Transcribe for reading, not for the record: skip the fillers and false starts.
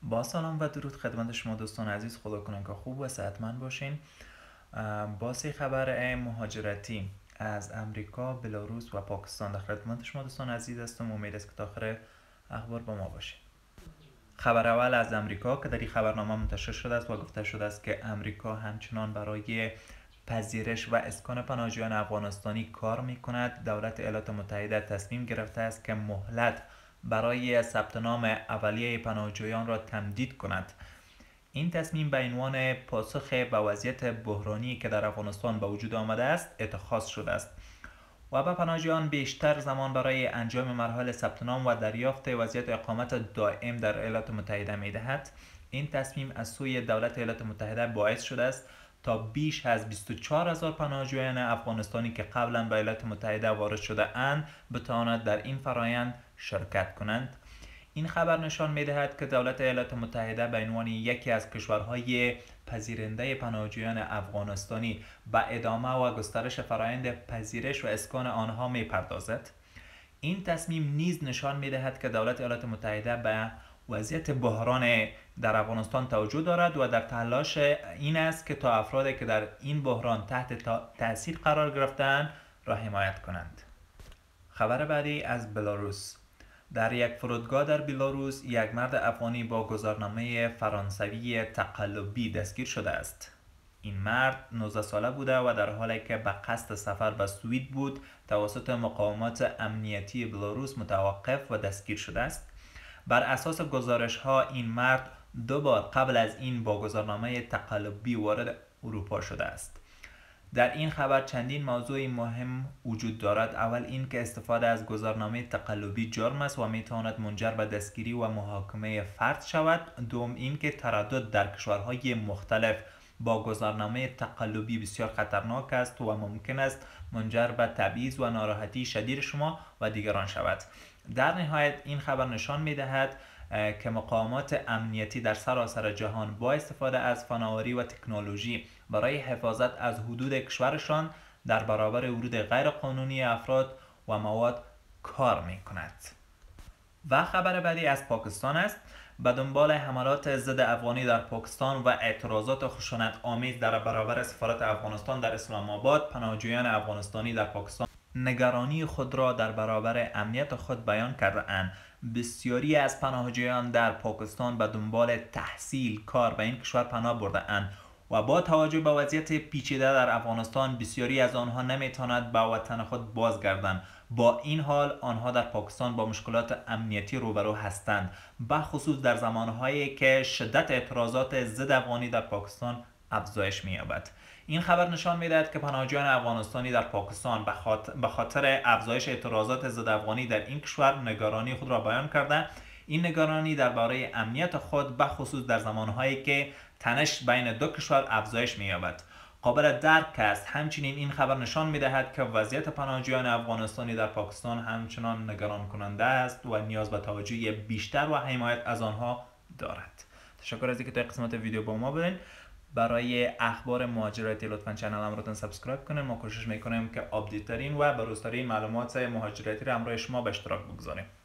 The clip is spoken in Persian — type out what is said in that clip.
با سلام و درود خدمت شما دوستان عزیز. خدا کنه که خوب و صحتمند باشین. با سه خبر مهاجرتی از امریکا، بلاروس و پاکستان در خدمت شما دوستان عزیز هستم. امید است که تا آخر اخبار با ما باشین. خبر اول از امریکا که در این خبرنامه منتشر شده است و گفته شده است که امریکا همچنان برای پذیرش و اسکان پناهجویان افغانستانی کار می‌کند. دولت ایالات متحده تصمیم گرفته است که مهلت برای ثبت نام اولیه پناهجویان را تمدید کند. این تصمیم به عنوان پاسخ به وضعیت بحرانی که در افغانستان به وجود آمده است اتخاذ شده است و به پناهجویان بیشتر زمان برای انجام مراحل ثبت نام و دریافت وضعیت اقامت دائم در ایالات متحده می‌دهد. این تصمیم از سوی دولت ایالات متحده باعث شده است تا بیش از 24,000 پناهجویان افغانستانی که قبلا به ایالات متحده وارد شده اند بتواند در این فرایند شرکت کنند. این خبر نشان می‌دهد که دولت ایالات متحده به عنوان یکی از کشورهای پذیرنده پناهجویان افغانستانی به ادامه و گسترش فرآیند پذیرش و اسکان آنها می‌پردازد. این تصمیم نیز نشان می‌دهد که دولت ایالات متحده به وضعیت بحران در افغانستان توجه دارد و در تلاش این است که تا افرادی که در این بحران تحت تأثیر قرار گرفته‌اند را حمایت کنند. خبر بعدی از بلاروس. در یک فرودگاه در بلاروس یک مرد افغانی با گذرنامه فرانسوی تقلبی دستگیر شده است. این مرد 19 ساله بوده و در حالی که به قصد سفر به سوئد بود توسط مقامات امنیتی بلاروس متوقف و دستگیر شده است. بر اساس گزارش ها این مرد دو بار قبل از این با گذرنامه تقلبی وارد اروپا شده است. در این خبر چندین موضوع مهم وجود دارد. اول این که استفاده از گذرنامه تقلبی جرم است و میتواند منجر به دستگیری و محاکمه فرد شود. دوم این که تردد در کشورهای مختلف با گذرنامه تقلبی بسیار خطرناک است و ممکن است منجر به تبعیض و ناراحتی شدید شما و دیگران شود. در نهایت این خبر نشان می‌دهد که مقامات امنیتی در سراسر جهان با استفاده از فناوری و تکنولوژی برای حفاظت از حدود کشورشان در برابر ورود غیرقانونی افراد و مواد کار می‌کند. و خبر بعدی از پاکستان است. به دنبال حملات ضد افغانی در پاکستان و اعتراضات خشونت آمیز در برابر سفارت افغانستان در اسلام آباد، پناهجویان افغانستانی در پاکستان نگرانی خود را در برابر امنیت خود بیان کرده اند. بسیاری از پناهجویان در پاکستان به دنبال تحصیل کار به این کشور پناه برده اند و با توجه به وضعیت پیچیده در افغانستان بسیاری از آنها نمیتوانند به وطن خود بازگردند. با این حال آنها در پاکستان با مشکلات امنیتی روبرو هستند، به خصوص در زمانهایی که شدت اعتراضات ضد افغانی در پاکستان افزایش می‌یابد. این خبر نشان می‌دهد که پناهجویان افغانستانی در پاکستان به خاطر افزایش اعتراضات ضد افغانی در این کشور نگرانی خود را بیان کرده. این نگرانی درباره امنیت خود به خصوص در زمانهایی که تنش بین دو کشور افزایش می‌یابد قابل درک است. همچنین این خبر نشان می‌دهد که وضعیت پناهجویان افغانستانی در پاکستان همچنان نگران کننده است و نیاز به توجه بیشتر و حمایت از آنها دارد. تشکر از اینکه تا قسمت ویدیو با ما بودین. برای اخبار مهاجرتی لطفاً کانال را سابسکرایب کنید. ما کوشش می‌کنیم که آپدیت ترین و بروزترین معلومات مهاجرتی را همراه شما به اشتراک بگذاریم.